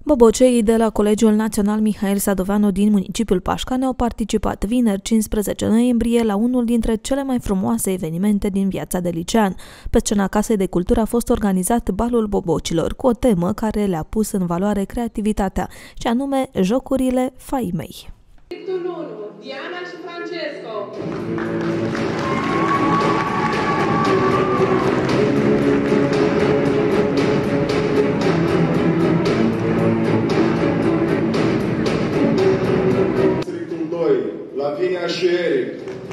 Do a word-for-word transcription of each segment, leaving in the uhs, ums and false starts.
Boboceii de la Colegiul Național Mihail Sadoveanu din municipiul Pașcani au participat vineri cincisprezece noiembrie la unul dintre cele mai frumoase evenimente din viața de licean. Pe scena Casei de Cultură a fost organizat balul bobocilor, cu o temă care le-a pus în valoare creativitatea, și anume Jocurile Faimei. Diana și Francesco. Districtul doi, Lavinia și Eric.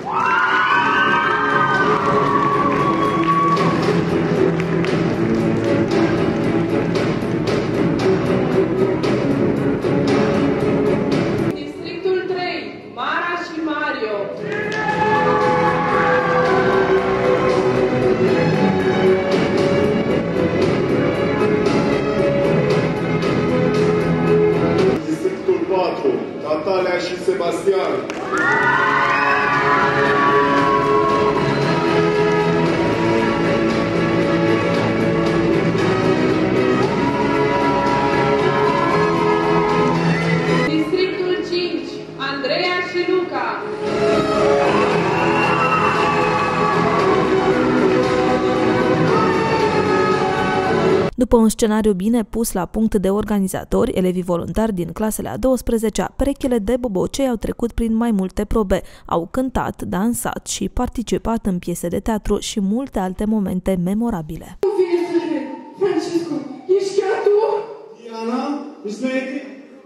Districtul trei, Mara și Mario. Districtul patru, Natalia și Sebastian. Districtul cinci, Andreea și Luca. După un scenariu bine pus la punct de organizatori, elevii voluntari din clasele a douăsprezecea, perechile de bobocei au trecut prin mai multe probe, au cântat, dansat și participat în piese de teatru și multe alte momente memorabile. Francesco, ești chiar tu? Diana, ești ready?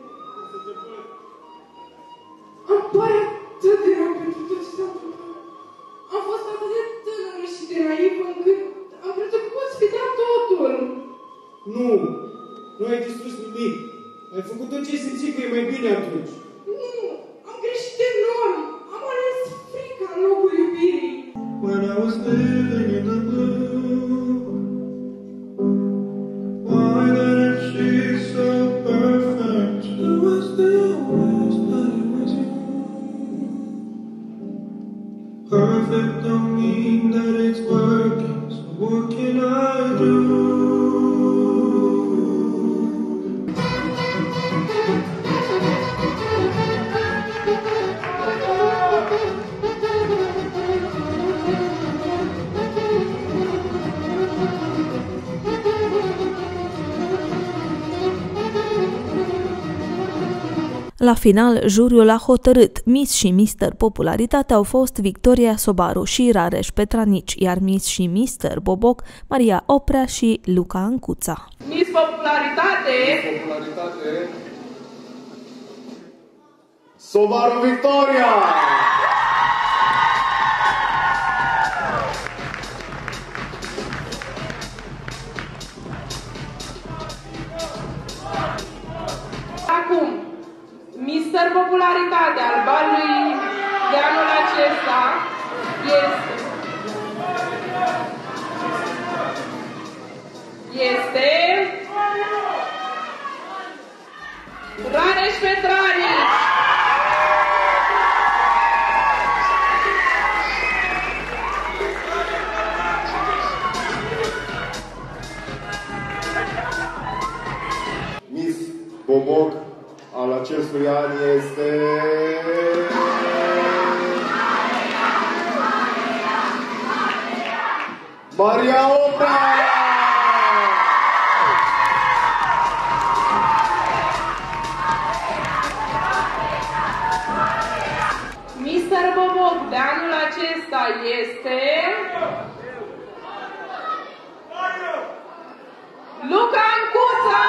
Îmi pare atât de rău pentru tot ce s-a întâmplat. Am fost atât de tânără și de naivă încât am crezut că poți fi dat totul. Nu, nu ai distrus nimic. Ai făcut tot ce ai simțit că e mai bine atunci. Nu, am greșit enorm. Am ales frica în locul iubirii. When I was living in the blue, why didn't she so perfect? It was the worst, but it was you. Perfect don't mean that it's working, so what can I do? La final, juriul a hotărât. Miss și mister Popularitate au fost Victoria Sobaru și Rareș Petranici, iar Miss și mister Boboc, Maria Oprea și Luca Ancuța. Miss Popularitate! Popularitate. Sobaru Victoria! Acum, mister Popularitate al balului de anul acesta este... Este... Rareș Petranici! Miss Boboc al acestui an este... Maria Oprea! mister Boboc de anul acesta este... Luca Ancuța!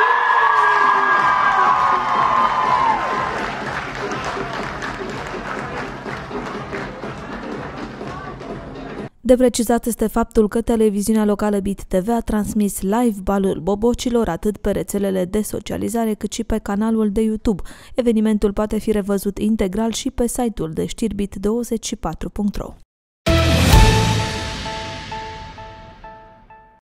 De precizat este faptul că televiziunea locală Bit T V a transmis live balul bobocilor atât pe rețelele de socializare cât și pe canalul de YouTube. Evenimentul poate fi revăzut integral și pe site-ul de știri bit douăzeci și patru punct ro.